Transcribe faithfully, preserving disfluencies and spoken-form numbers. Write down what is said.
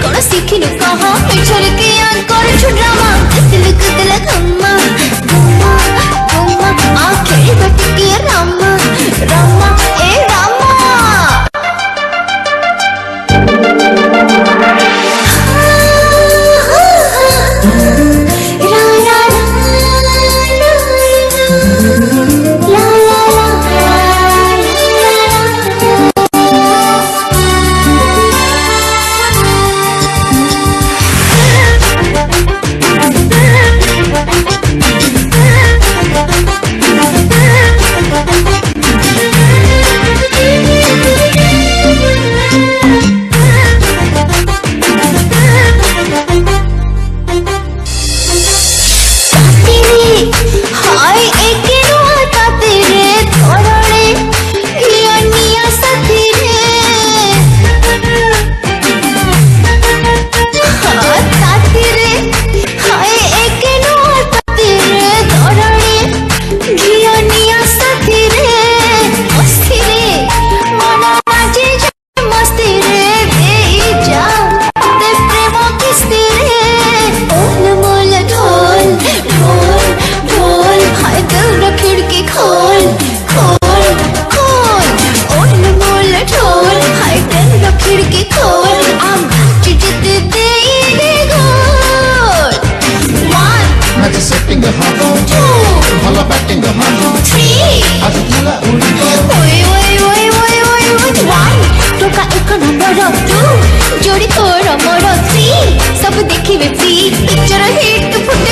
कौन सीखिनु कहा मिछर के आंकर छुड्रामा सिलक तला गम्मा गम्मा गम्मा आखे बटके रामा रामा ए रामा जोड़ी तोर मोर थ्री सब देखिबे फ्री पिक्चर हिट